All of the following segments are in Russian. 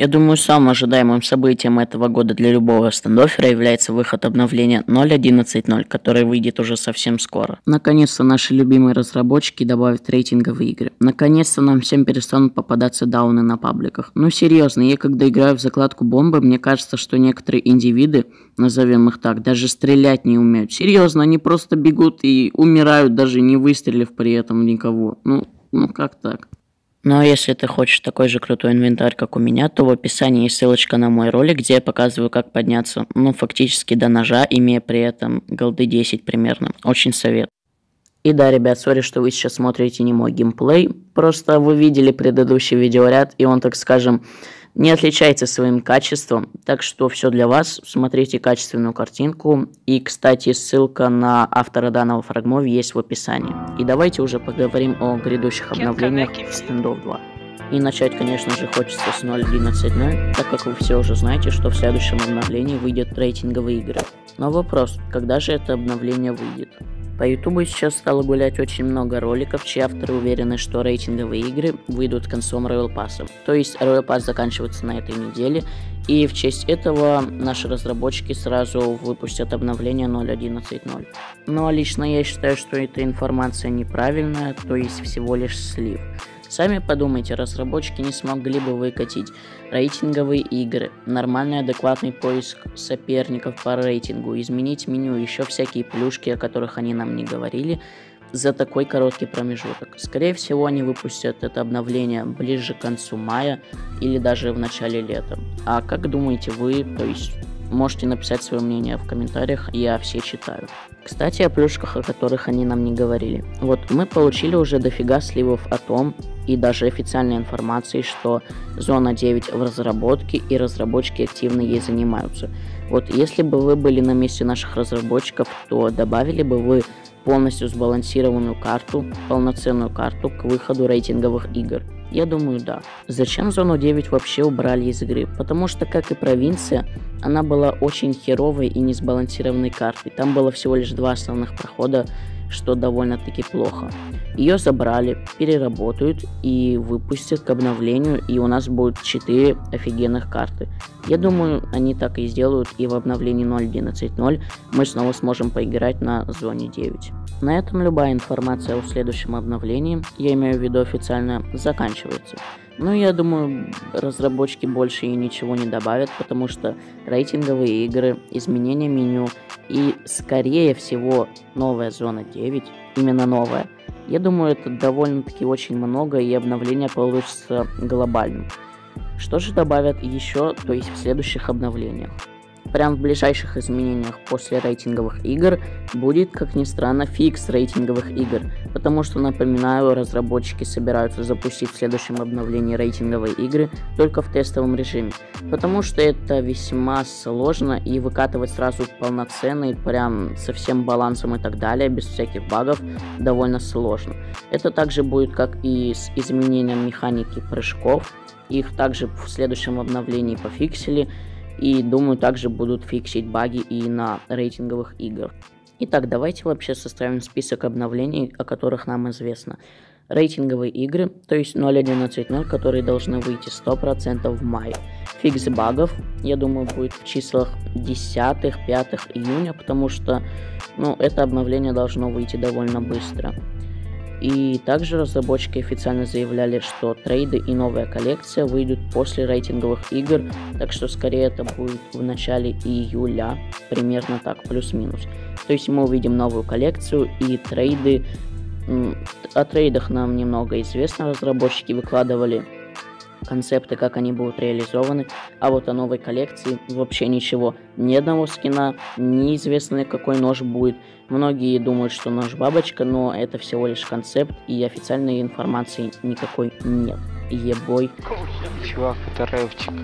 Я думаю, самым ожидаемым событием этого года для любого стендофера является выход обновления 0.11.0, которое выйдет уже совсем скоро. Наконец-то наши любимые разработчики добавят рейтинговые игры. Наконец-то нам всем перестанут попадаться дауны на пабликах. Ну серьезно, я когда играю в закладку бомбы, мне кажется, что некоторые индивиды, назовем их так, даже стрелять не умеют. Серьезно, они просто бегут и умирают, даже не выстрелив при этом никого. Ну как так? Ну а если ты хочешь такой же крутой инвентарь, как у меня, то в описании есть ссылочка на мой ролик, где я показываю, как подняться, фактически до ножа, имея при этом голды 10 примерно. Очень совет. И да, ребят, сори, что вы сейчас смотрите не мой геймплей, просто вы видели предыдущий видеоряд, и он, так скажем, не отличается своим качеством, так что все для вас, смотрите качественную картинку, и, кстати, ссылка на автора данного фрагмова есть в описании. И давайте уже поговорим о грядущих обновлениях в Standoff 2. И начать, конечно же, хочется с 0.11.0, так как вы все уже знаете, что в следующем обновлении выйдет рейтинговые игры. Но вопрос, когда же это обновление выйдет? По ютубу сейчас стало гулять очень много роликов, чьи авторы уверены, что рейтинговые игры выйдут концом Royal Pass. То есть Royal Pass заканчивается на этой неделе, и в честь этого наши разработчики сразу выпустят обновление 0.11.0. Но лично я считаю, что эта информация неправильная, то есть всего лишь слив. Сами подумайте, разработчики не смогли бы выкатить рейтинговые игры, нормальный адекватный поиск соперников по рейтингу, изменить меню, еще всякие плюшки, о которых они нам не говорили, за такой короткий промежуток. Скорее всего, они выпустят это обновление ближе к концу мая или даже в начале лета. А как думаете вы, то есть можете написать свое мнение в комментариях, я все читаю. Кстати, о плюшках, о которых они нам не говорили. Вот мы получили уже дофига сливов о том, и даже официальной информации, что Зона 9 в разработке и разработчики активно ей занимаются. Вот если бы вы были на месте наших разработчиков, то добавили бы вы полностью сбалансированную карту, полноценную карту к выходу рейтинговых игр? Я думаю, да. Зачем Зону 9 вообще убрали из игры? Потому что, как и провинция, она была очень херовой и несбалансированной картой. Там было всего лишь 2 основных прохода, что довольно-таки плохо. Ее забрали, переработают и выпустят к обновлению, и у нас будет 4 офигенных карты. Я думаю, они так и сделают, и в обновлении 0.11.0 мы снова сможем поиграть на Зоне 9. На этом любая информация о следующем обновлении, я имею в виду официально, заканчивается. Но я думаю, разработчики больше и ничего не добавят, потому что рейтинговые игры, изменения меню и, скорее всего, новая Зона 9, именно новая, я думаю, это довольно-таки очень много, и обновление получится глобальным. Что же добавят еще, то есть в следующих обновлениях? Прям в ближайших изменениях после рейтинговых игр будет, как ни странно, фикс рейтинговых игр, потому что, напоминаю, разработчики собираются запустить в следующем обновлении рейтинговые игры только в тестовом режиме, потому что это весьма сложно, и выкатывать сразу полноценный, прям со всем балансом и так далее, без всяких багов, довольно сложно. Это также будет как и с изменением механики прыжков, их также в следующем обновлении пофиксили, и думаю, также будут фиксить баги и на рейтинговых играх. Итак, давайте вообще составим список обновлений, о которых нам известно. Рейтинговые игры, то есть 0.11.0, которые должны выйти 100% в мае. Фикс багов, я думаю, будет в числах 10-5 июня, потому что, это обновление должно выйти довольно быстро. И также разработчики официально заявляли, что трейды и новая коллекция выйдут после рейтинговых игр, так что скорее это будет в начале июля, примерно так, плюс-минус. То есть мы увидим новую коллекцию и трейды. О трейдах нам немного известно, разработчики выкладывали концепты, как они будут реализованы, а вот о новой коллекции вообще ничего. Ни одного скина, неизвестно какой нож будет. Многие думают, что нож бабочка, но это всего лишь концепт, и официальной информации никакой нет. Ебой. Чувак, это рэпчик.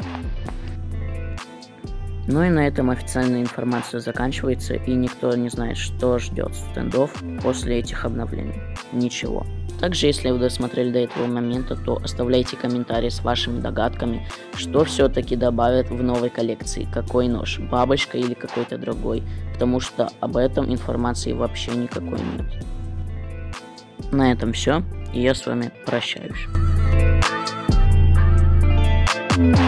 Ну и на этом официальная информация заканчивается, и никто не знает, что ждет стендов после этих обновлений. Ничего. Также, если вы досмотрели до этого момента, то оставляйте комментарии с вашими догадками, что все-таки добавят в новой коллекции, какой нож, бабочка или какой-то другой, потому что об этом информации вообще никакой нет. На этом все, и я с вами прощаюсь.